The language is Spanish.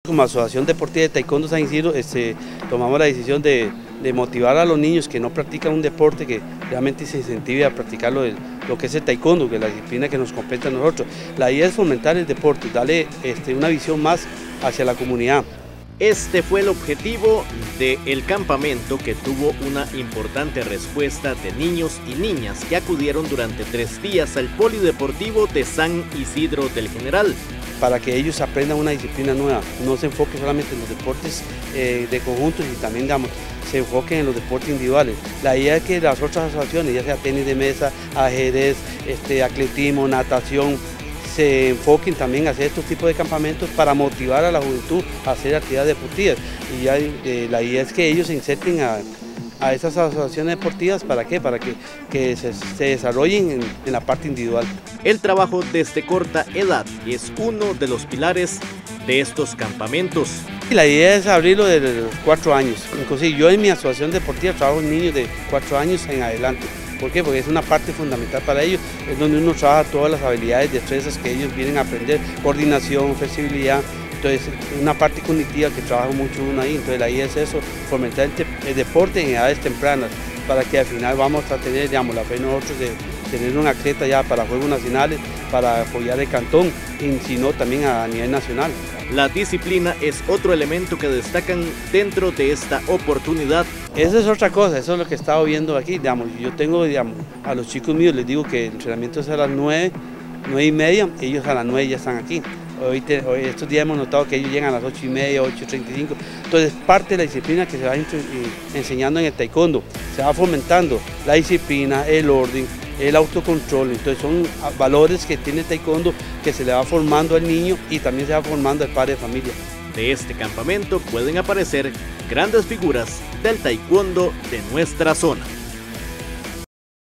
Como Asociación Deportiva de Taekwondo San Isidro, tomamos la decisión de motivar a los niños que no practican un deporte, que realmente se incentive a practicar lo que es el taekwondo, que es la disciplina que nos compete a nosotros. La idea es fomentar el deporte, darle una visión más hacia la comunidad. Este fue el objetivo del campamento, que tuvo una importante respuesta de niños y niñas que acudieron durante 3 días al Polideportivo de San Isidro del General. Para que ellos aprendan una disciplina nueva, no se enfoque solamente en los deportes de conjuntos y también, digamos, se enfoquen en los deportes individuales. La idea es que las otras asociaciones, ya sea tenis de mesa, ajedrez, atletismo, natación, se enfoquen también a hacer estos tipos de campamentos para motivar a la juventud a hacer actividades deportivas. Y ya, la idea es que ellos se inserten a esas asociaciones deportivas. ¿Para qué? Para que se desarrollen en la parte individual. El trabajo desde corta edad es uno de los pilares de estos campamentos. La idea es abrirlo desde los 4 años. Inclusive yo en mi asociación deportiva trabajo en niños de 4 años en adelante. ¿Por qué? Porque es una parte fundamental para ellos, es donde uno trabaja todas las habilidades, destrezas que ellos vienen a aprender, coordinación, flexibilidad. Entonces, una parte cognitiva que trabaja mucho uno ahí. Entonces, la idea es eso, fomentar el deporte en edades tempranas, para que al final vamos a tener, digamos, la fe nosotros de tener un atleta ya para Juegos Nacionales, para apoyar el cantón, y sino también a nivel nacional. La disciplina es otro elemento que destacan dentro de esta oportunidad. Esa es otra cosa, eso es lo que he estado viendo aquí. Digamos, yo tengo, digamos, a los chicos míos les digo que el entrenamiento es a las 9, 9:30, ellos a las 9 ya están aquí. Hoy estos días hemos notado que ellos llegan a las 8:30, 8:35. Entonces, parte de la disciplina que se va enseñando en el taekwondo, se va fomentando la disciplina, el orden, el autocontrol. Entonces, son valores que tiene el taekwondo que se le va formando al niño y también se va formando al padre de familia. De este campamento pueden aparecer grandes figuras del taekwondo de nuestra zona.